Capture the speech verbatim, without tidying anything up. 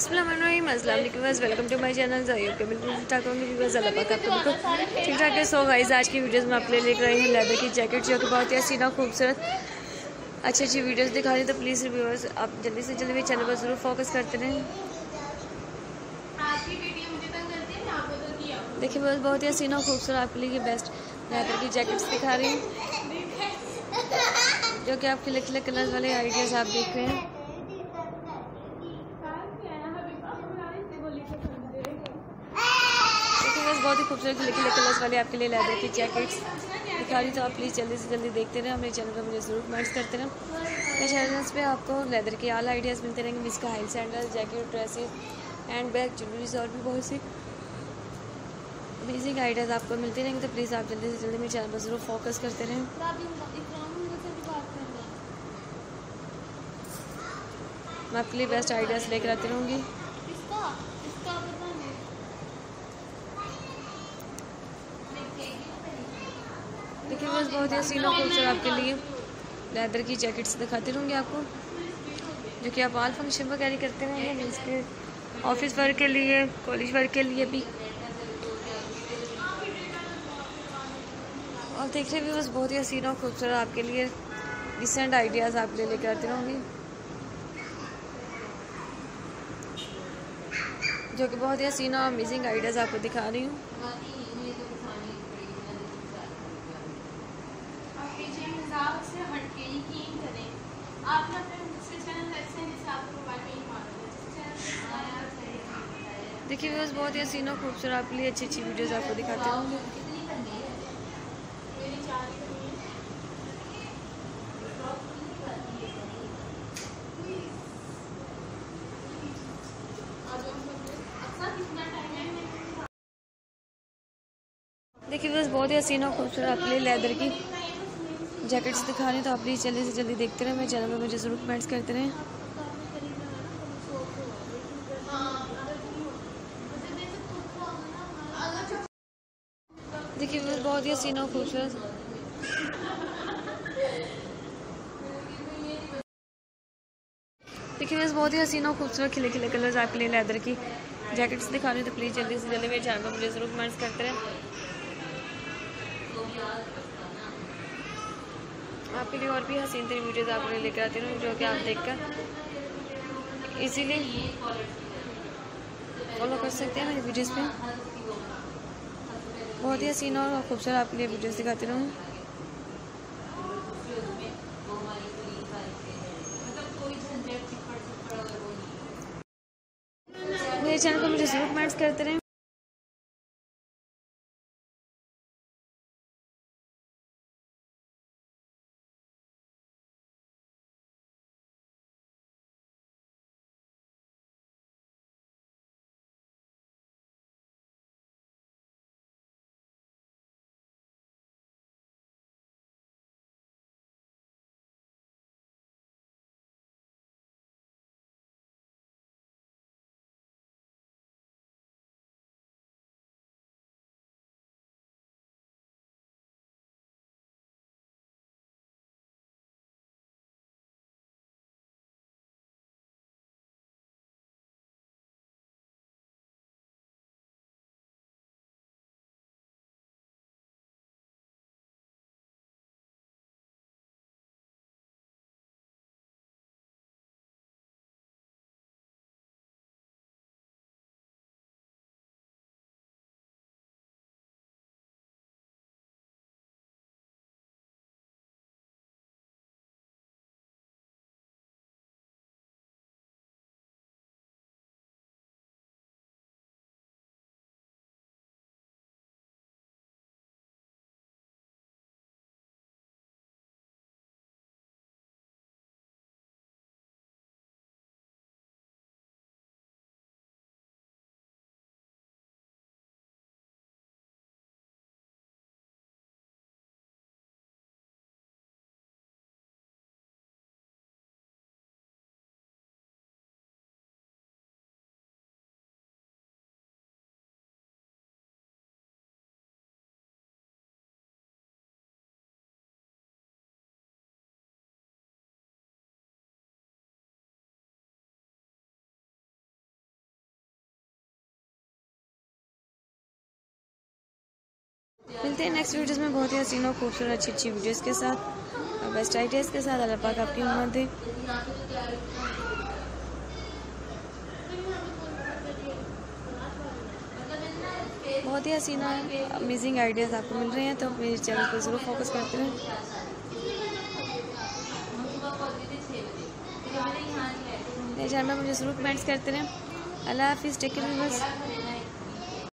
अस्सलामुअलैकुम viewers, welcome to my channel. जाइए के बिल्कुल ठीक ठाक होंगे व्यूअर्स, अल्लाह पाक आपको बिल्कुल ठीक ठाक है। सो गाइस, आज की वीडियोस में आपके लिए लेकर आई हूँ लेदर की जैकेट, जो कि बहुत ही हसीना खूबसूरत अच्छी अच्छी वीडियोस दिखा रही है। तो प्लीज़ व्यूअर्स आप जल्दी से जल्दी मेरे चैनल पर ज़रूर फोकस करते रहें। देखिए व्यूअर्स, बहुत ही हसीना खूबसूरत आपके लिए बेस्ट लेदर की जैकेट्स दिखा रही हूँ, जो कि आप खिले खिले कलर्स वाले आइडियाज आप देख रहे हैं। बस बहुत ही खूबसूरत खिले खिले कलर्स वाले आपके लिए लेदर की जैकेट्स दिखा रही, तो आप प्लीज़ जल्दी से जल्दी देखते रहें। मेरे चैनल पर मुझे ज़रूर कमेंट्स करते रहें। मेरे चैनल्स पे आपको लेदर के आल आइडियाज़ मिलते रहेंगे, मिस का high sandal, jacket, dresses, hand bag, jewelleries और भी बहुत सी अमेजिंग आइडियाज़ आपको मिलते रहेंगे। तो प्लीज़ आप जल्दी से जल्दी मेरे चैनल पर ज़रूर फोकस करते रहें। मैं आपके लिए बेस्ट आइडियाज़ लेकर आती रहूँगी। देखिए बस बहुत ही हसीना खूबसूरत आपके लिए लेदर की जैकेट्स दिखाती रहूँगी आपको, जो कि आप ऑल फंक्शन पर कैरी करते रहेंगे, मीन्स के ऑफिस वर्क के लिए, कॉलेज वर्क के लिए भी। और देखिए भी बस बहुत ही हसीना खूबसूरत आपके लिए डिसेंट आइडियाज़ आपके लिए लेकर आती रहूँगी, जो कि बहुत ही हसीना अमेजिंग आइडियाज़ आपको दिखा रही हूँ। देखिए बस बहुत ही हसीना खूबसूरत आपके लिए अच्छी अच्छी वीडियोस आपको दिखाते रहूँगी। देखिए बस बहुत ही हसीना खूबसूरत आपके लिए लेदर की जैकेट्स दिखा रही हैं, तो आप प्लीज़ जल्दी से जल्दी देखते रहें। मेरे चैनल पर मुझे ज़रूर कमेंट्स करते रहें। देखिए बस बहुत ही हसीना खूबसूरत देखिए बस बहुत ही हसीना खूबसूरत खिले खिले कलर्स आपके लिए लेदर की जैकेट्स दिखा रही हैं, तो प्लीज़ जल्दी से जल्दी मेरे चैनल पर मुझे ज़रूर कमेंट्स करते रहें। आपके लिए और भी हसीन तरीन वीडियोज़ आपके लिए लेकर आती हूँ, जो कि आप देखकर इजीली फॉलो कर सकते हैं मेरी वीडियोज़ पे। बहुत ही हसीन और खूबसूरत आपके लिए वीडियोज़ दिखाती रहूँ। मेरे चैनल को मुझे ज़रूर कमेंट्स करते रहें। मिलते हैं नेक्स्ट वीडियोज़ में बहुत ही हसीन और खूबसूरत अच्छी अच्छी वीडियोज़ के साथ और बेस्ट आइडियाज़ के साथ। अल्लाह पाक आपकी उम्र दे। बहुत ही हसीना अमेजिंग आइडियाज़ आपको मिल रहे हैं, तो मेरे चैनल पर ज़रूर फोकस करते रहें। मेरे चैनल में मुझे ज़रूर कमेंट्स करते रहें। अल्लाह हाफिज़, टेक केयर बस।